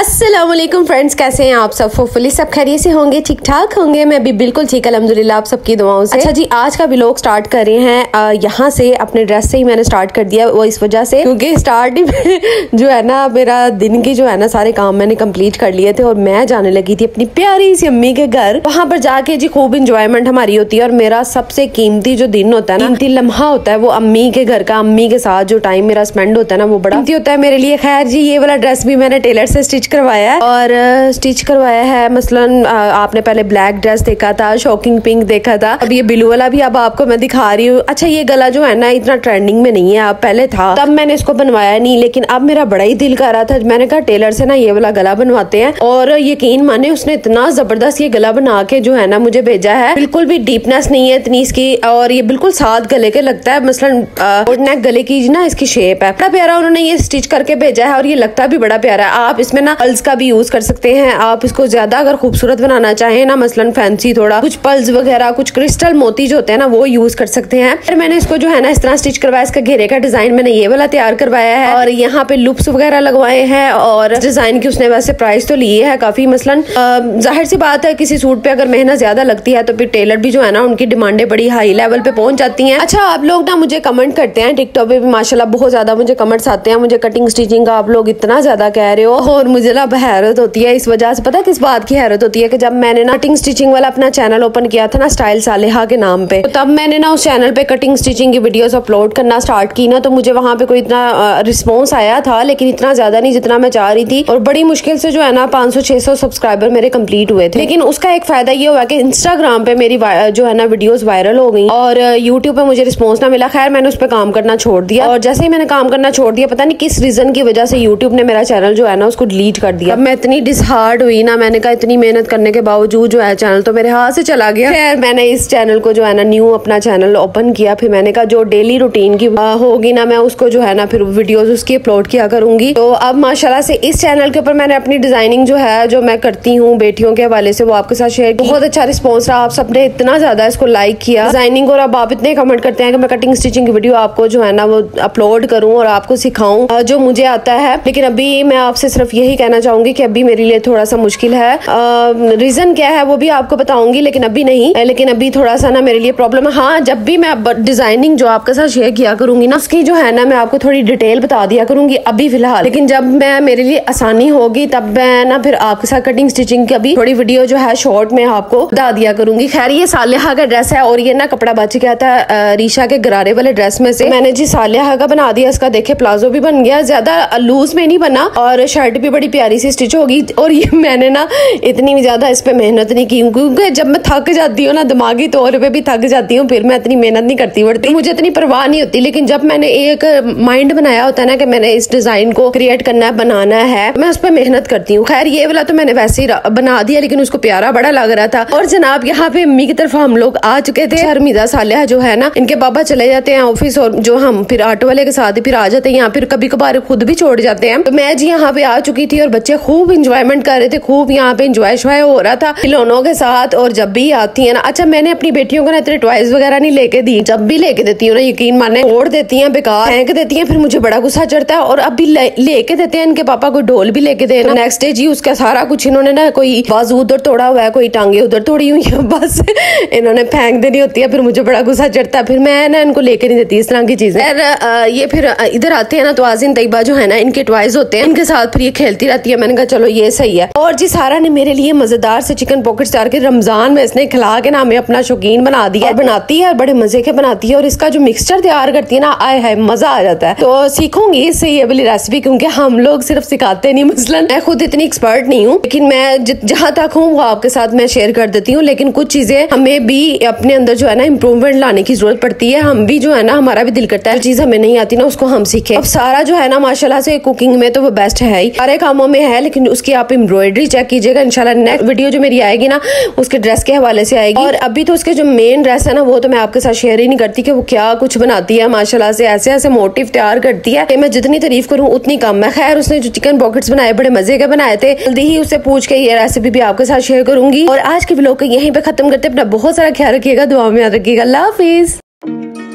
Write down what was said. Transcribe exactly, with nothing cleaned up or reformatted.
अस्सलामुअलैकुम फ्रेंड्स, कैसे हैं आप सब? होपफुली सब खैरियत से होंगे, ठीक ठाक होंगे। मैं भी बिल्कुल ठीक अल्हम्दुलिल्लाह आप सबकी दुआओं से। अच्छा जी, आज का व्लॉग स्टार्ट कर रहे हैं यहाँ से, अपने ड्रेस से ही मैंने स्टार्ट कर दिया। वो इस वजह से क्योंकि स्टार्ट में जो है ना मेरा दिन की जो है ना सारे काम मैंने कंप्लीट कर लिए थे और मैं जाने लगी थी अपनी प्यारी सी अम्मी के घर। वहाँ पर जाके जी खूब इंजॉयमेंट हमारी होती है और मेरा सबसे कीमती जो दिन होता है ना, कीमती लम्हा होता है वो अम्मी के घर का। अम्मी के साथ जो टाइम मेरा स्पेंड होता है ना वो बड़ा कीमती होता है मेरे लिए। खैर जी, ये वाला ड्रेस भी मैंने टेलर से स्टिच करवाया है और स्टिच करवाया है। मसलन आपने पहले ब्लैक ड्रेस देखा था, शॉकिंग पिंक देखा था, अब ये ब्लू वाला भी अब आपको मैं दिखा रही हूँ। अच्छा, ये गला जो है ना इतना ट्रेंडिंग में नहीं है, अब पहले था तब मैंने इसको बनवाया नहीं, लेकिन अब मेरा बड़ा ही दिल कर रहा था। मैंने कहा टेलर से ना ये वाला गला बनवाते हैं और यकीन माने उसने इतना जबरदस्त ये गला बना के जो है ना मुझे भेजा है। बिल्कुल भी डीपनेस नहीं है इतनी इसकी और ये बिल्कुल साथ गले के लगता है। मसलन नेक गले की ना इसकी शेप है, बड़ा प्यारा उन्होंने ये स्टिच करके भेजा है और ये लगता भी बड़ा प्यारा है। आप इसमें ना पल्स का भी यूज कर सकते हैं। आप इसको ज्यादा अगर खूबसूरत बनाना चाहें ना, मसलन फैंसी थोड़ा कुछ पल्स वगैरह कुछ क्रिस्टल मोती जो होते हैं ना वो यूज कर सकते हैं। फिर मैंने इसको जो है ना इस तरह स्टिच करवाया। इसका घेरे का डिजाइन मैंने ये वाला तैयार करवाया है और यहाँ पे लुप्स वगैरह लगवाए हैं और डिजाइन की उसने वैसे प्राइस तो लिए है काफी। मसलन जाहिर सी बात है किसी सूट पे अगर मेहनत ज्यादा लगती है तो फिर टेलर भी जो है ना उनकी डिमांडें बड़ी हाई लेवल पे पहुंच जाती हैं। अच्छा, आप लोग ना मुझे कमेंट करते हैं टिकटॉक पे भी माशाल्लाह बहुत ज्यादा मुझे कमेंट्स आते हैं। मुझे कटिंग स्टिचिंग का आप लोग इतना ज्यादा कह रहे हो और मुझे ना हैरत होती है इस वजह से। पता किस बात की हैरत होती है कि जब मैंने ना कटिंग स्टिचिंग वाला अपना चैनल ओपन किया था ना स्टाइल सालेहा के नाम पे, तो तब मैंने ना उस चैनल पे कटिंग स्टिचिंग की वीडियोस अपलोड करना स्टार्ट की ना, तो मुझे वहाँ पे कोई इतना रिस्पॉन्स आया था लेकिन इतना ज्यादा नहीं जितना मैं चाह रही थी और बड़ी मुश्किल से जो है ना पाँच सौ छह सौ सब्सक्राइबर मेरे कंप्लीट हुए थे। लेकिन उसका एक फायदा ये हुआ कि इंस्टाग्राम पे मेरी जो है ना वीडियोस वायरल हो गई और यूट्यूब पे मुझे रिस्पॉन्स ना मिला। खैर मैंने उस पर काम करना छोड़ दिया और जैसे ही मैंने काम करना छोड़ दिया, पता नहीं किस रीजन की वजह से यूट्यूब ने मेरा चैनल जो है ना उसको डिलीट कर दिया। अब मैं इतनी डिसहार्ड हुई ना, मैंने कहा इतनी मेहनत करने के बावजूद जो है चैनल तो मेरे हाथ से चला गया। खैर मैंने इस चैनल को जो है ना न्यू अपना चैनल ओपन किया। फिर मैंने कहा जो डेली रूटीन की होगी ना मैं उसको जो है ना फिर वीडियोस उसकी अपलोड किया करूंगी। तो अब माशाल्लाह से इस चैनल के ऊपर मैंने अपनी डिजाइनिंग जो है जो मैं करती हूँ बेटियों के हवाले से वो आपके साथ शेयर की। बहुत अच्छा रिस्पॉन्स रहा, आप सबने इतना ज्यादा इसको लाइक किया डिजाइनिंग और अब आप इतने कमेंट करते हैं कि मैं कटिंग स्टिचिंग की वीडियो आपको जो है ना वो अपलोड करूँ और आपको सिखाऊं जो मुझे आता है। लेकिन अभी मैं आपसे सिर्फ यही कहना चाहूंगी कि अभी मेरे लिए थोड़ा सा मुश्किल है। रीजन क्या है वो भी आपको बताऊंगी लेकिन अभी नहीं। लेकिन अभी थोड़ा सा ना मेरे लिए प्रॉब्लम है। हाँ, जब भी मैं डिजाइनिंग जो आपके साथ शेयर किया करूंगी ना उसकी जो है ना मैं आपको थोड़ी डिटेल बता दिया करूंगी अभी फिलहाल। लेकिन जब मैं मेरे लिए आसानी होगी तब मैं ना फिर आपके साथ कटिंग स्टिचिंग की अभी थोड़ी वीडियो जो है शॉर्ट में आपको बता दिया करूंगी। खैर ये सालेहा का ड्रेस है और ये ना कपड़ा बच गया था रीशा के गरारे वाले ड्रेस में से। मैंने जी सालेहा का बना दिया। इसका देखे प्लाजो भी बन गया, ज्यादा लूज में नहीं बना और शर्ट भी बड़ी प्यारी सी स्टिच होगी। और ये मैंने ना इतनी ज्यादा इस पे मेहनत नहीं की क्योंकि जब मैं थक जाती हूँ ना दिमागी तौर पे भी थक जाती हूँ फिर मैं इतनी मेहनत नहीं करती बढ़ती, मुझे इतनी परवाह नहीं होती। लेकिन जब मैंने एक माइंड बनाया होता है ना कि मैंने इस डिजाइन को क्रिएट करना है बनाना है, मैं उस पर मेहनत करती हूँ। खैर ये वाला तो मैंने वैसे ही बना दिया लेकिन उसको प्यारा बड़ा लग रहा था। और जनाब यहाँ पे अम्मी की तरफ हम लोग आ चुके थे। शर्मिदा सालेहा जो है ना इनके पापा चले जाते हैं ऑफिस और जो हम फिर ऑटो वाले के साथ ही फिर आ जाते हैं, यहाँ फिर कभी कभार खुद भी छोड़ जाते हैं। तो मैं जी यहाँ पे आ चुकी थी और बच्चे खूब इंजॉयमेंट कर रहे थे, खूब यहाँ पे इंजॉय शॉय हो रहा था खिलौनों के साथ। और जब भी आती है ना, अच्छा मैंने अपनी बेटियों को ना इतने टॉयज वगैरह नहीं लेके दी, जब भी लेके देती हूँ ना यकीन माने तोड़ देती हैं, बेकार फेंक देती हैं, फिर मुझे बड़ा गुस्सा चढ़ता है। और अब भी लेके देते हैं इनके पापा कोई ढोल भी लेके दे, तो नेक्स्ट डे जी उसका सारा कुछ इन्होंने ना कोई बाजू उधर तोड़ा हुआ है, कोई टांगे उधर तोड़ी हुई है, बस इन्होंने फेंक देनी होती है। फिर मुझे बड़ा गुस्सा चढ़ता है, फिर मैं ना इनको लेके नहीं देती इस तरह की चीजें। ये फिर इधर आते हैं ना तो आजिन तैयबा जो है ना इनके टॉयज होते हैं, इनके साथ फिर ये खेलती रहती है। मैंने कहा चलो ये सही है। और जी सारा ने मेरे लिए मजेदार से चिकन पॉकेट्स तैयार के रमजान में इसने खिला के ना हमें अपना शौकीन बना दिया है। बनाती है और बड़े मजे के बनाती है और इसका जो मिक्सचर तैयार करती है ना आए है मजा आ जाता है। तो सीखूंगी इससे ये वाली रेसिपी क्योंकि हम लोग सिर्फ सिखाते नहीं, मसलन मैं खुद इतनी एक्सपर्ट नहीं हूँ लेकिन मैं जहाँ तक हूँ वो आपके साथ मैं शेयर कर देती हूँ। लेकिन कुछ चीजें हमें भी अपने अंदर जो है ना इम्प्रूवमेंट लाने की जरूरत पड़ती है। हम भी जो है ना हमारा भी दिल करता है चीज हमें नहीं आती ना उसको हम सीखे। अब सारा जो है ना माशाल्लाह से कुकिंग में तो वो बेस्ट है ही, सारे कामों में है। लेकिन उसकी आप एम्ब्रॉयडरी चेक कीजिएगा, इंशाल्लाह नेक्स्ट वीडियो जो मेरी आएगी ना उसके ड्रेस के हवाले से आएगी। और अभी तो उसके जो मेन ड्रेस है ना वो तो मैं आपके साथ शेयर ही नहीं करती कि वो क्या कुछ बनाती है। माशाल्लाह से ऐसे ऐसे मोटिव तैयार करती है कि मैं जितनी तारीफ करूँ उतनी कम है। खैर उसने जो चिकन पॉकेट्स बनाए बड़े मजे के बनाए थे, जल्दी ही उससे पूछ के ये रेसिपी भी आपके साथ शेयर करूंगी। और आज के व्लॉग को यहीं पे खत्म करते, अपना बहुत सारा ख्याल रखिएगा, दुआ में याद रखिएगा। अल्लाह हाफिज।